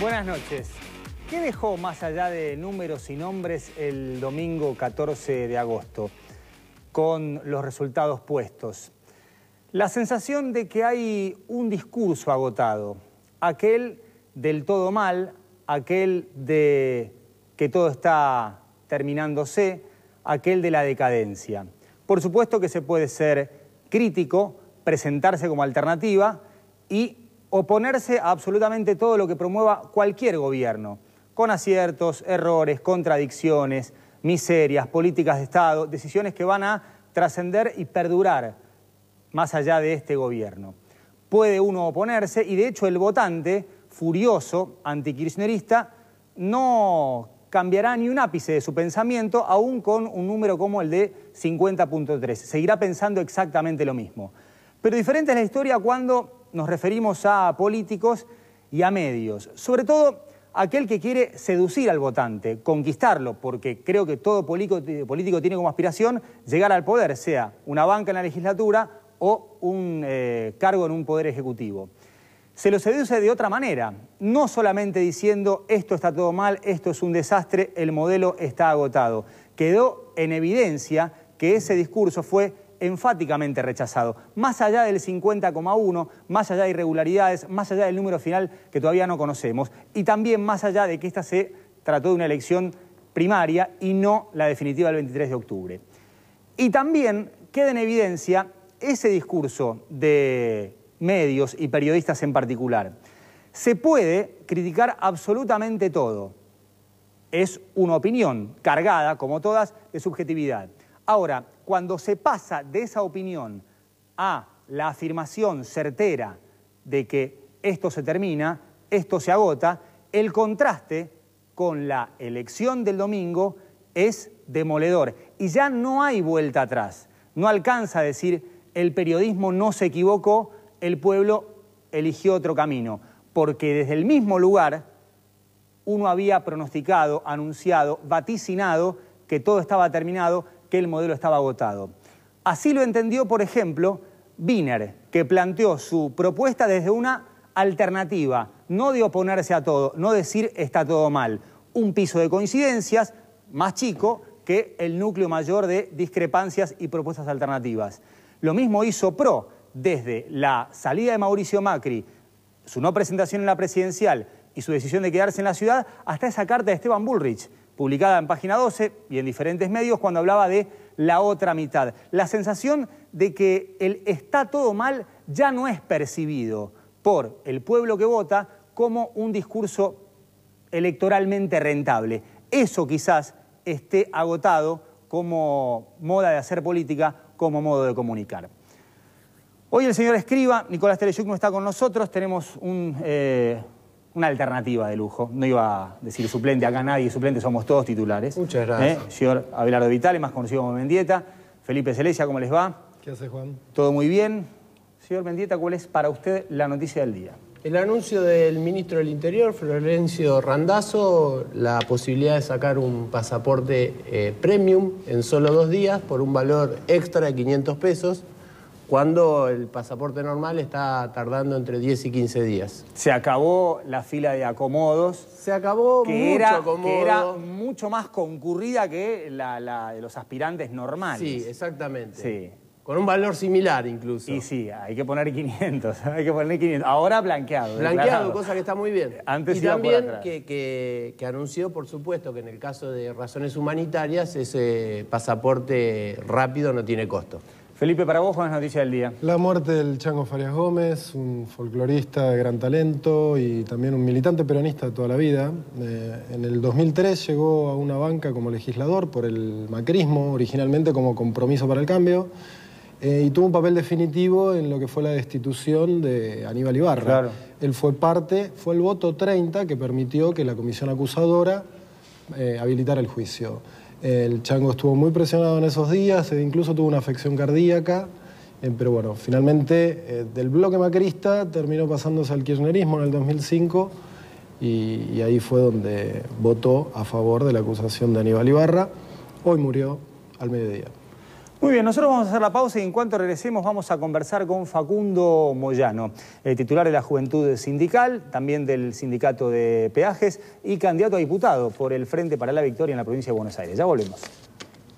Buenas noches. ¿Qué dejó más allá de números y nombres el domingo 14 de agosto con los resultados puestos? La sensación de que hay un discurso agotado, aquel del todo mal, aquel de que todo está terminándose, aquel de la decadencia. Por supuesto que se puede ser crítico, presentarse como alternativa y oponerse a absolutamente todo lo que promueva cualquier gobierno, con aciertos, errores, contradicciones, miserias, políticas de Estado, decisiones que van a trascender y perdurar más allá de este gobierno. Puede uno oponerse y de hecho el votante furioso, antikirchnerista, no cambiará ni un ápice de su pensamiento, aún con un número como el de 50.3. Seguirá pensando exactamente lo mismo. Pero diferente es la historia cuando nos referimos a políticos y a medios. Sobre todo aquel que quiere seducir al votante, conquistarlo, porque creo que todo político tiene como aspiración llegar al poder, sea una banca en la legislatura o un cargo en un poder ejecutivo. Se lo seduce de otra manera, no solamente diciendo esto está todo mal, esto es un desastre, el modelo está agotado. Quedó en evidencia que ese discurso fue enfáticamente rechazado, más allá del 50,1, más allá de irregularidades, más allá del número final que todavía no conocemos, y también más allá de que esta se trató de una elección primaria y no la definitiva del 23 de octubre. Y también queda en evidencia ese discurso de medios y periodistas en particular. Se puede criticar absolutamente todo. Es una opinión cargada, como todas, de subjetividad. Ahora, cuando se pasa de esa opinión a la afirmación certera de que esto se termina, esto se agota, el contraste con la elección del domingo es demoledor. Y ya no hay vuelta atrás. No alcanza a decir el periodismo no se equivocó, el pueblo eligió otro camino. Porque desde el mismo lugar uno había pronosticado, anunciado, vaticinado que todo estaba terminado, que el modelo estaba agotado. Así lo entendió, por ejemplo, Wiener, que planteó su propuesta desde una alternativa, no de oponerse a todo, no decir está todo mal, un piso de coincidencias más chico que el núcleo mayor de discrepancias y propuestas alternativas. Lo mismo hizo PRO, desde la salida de Mauricio Macri, su no presentación en la presidencial y su decisión de quedarse en la ciudad, hasta esa carta de Esteban Bullrich, publicada en Página 12 y en diferentes medios cuando hablaba de la otra mitad. La sensación de que el está todo mal ya no es percibido por el pueblo que vota como un discurso electoralmente rentable. Eso quizás esté agotado como moda de hacer política, como modo de comunicar. Hoy el señor Escrivá, Nicolás Tereshuk, no está con nosotros, tenemos una alternativa de lujo. No iba a decir suplente, acá nadie suplente, somos todos titulares. Muchas gracias. Señor Abelardo Vitale, más conocido como Mendieta. Felipe Celesia, ¿cómo les va? ¿Qué hace, Juan? Todo muy bien. Señor Mendieta, ¿cuál es para usted la noticia del día? El anuncio del ministro del Interior, Florencio Randazzo, la posibilidad de sacar un pasaporte premium en solo 2 días por un valor extra de 500 pesos, cuando el pasaporte normal está tardando entre 10 y 15 días. Se acabó la fila de acomodos. Se acabó que era mucho más concurrida que la de los aspirantes normales. Sí, exactamente. Sí. Con un valor similar incluso. Y sí, hay que poner 500, hay que poner 500. Ahora blanqueado. Blanqueado, declarado. cosa que está muy bien. Antes y iba también por atrás. que anunció, por supuesto, que en el caso de razones humanitarias, ese pasaporte rápido no tiene costo. Felipe, para vos, ¿cuál es la noticia del día? La muerte del Chango Farias Gómez, un folclorista de gran talento y también un militante peronista de toda la vida. En el 2003 llegó a una banca como legislador por el macrismo, originalmente como Compromiso para el Cambio, y tuvo un papel definitivo en lo que fue la destitución de Aníbal Ibarra. Claro. Él fue el voto 30 que permitió que la comisión acusadora habilitara el juicio. El Chango estuvo muy presionado en esos días, incluso tuvo una afección cardíaca, pero bueno, finalmente del bloque macrista terminó pasándose al kirchnerismo en el 2005 y ahí fue donde votó a favor de la acusación de Aníbal Ibarra. Hoy murió al mediodía. Muy bien, nosotros vamos a hacer la pausa y en cuanto regresemos vamos a conversar con Facundo Moyano, titular de la Juventud Sindical, también del Sindicato de Peajes y candidato a diputado por el Frente para la Victoria en la provincia de Buenos Aires. Ya volvemos.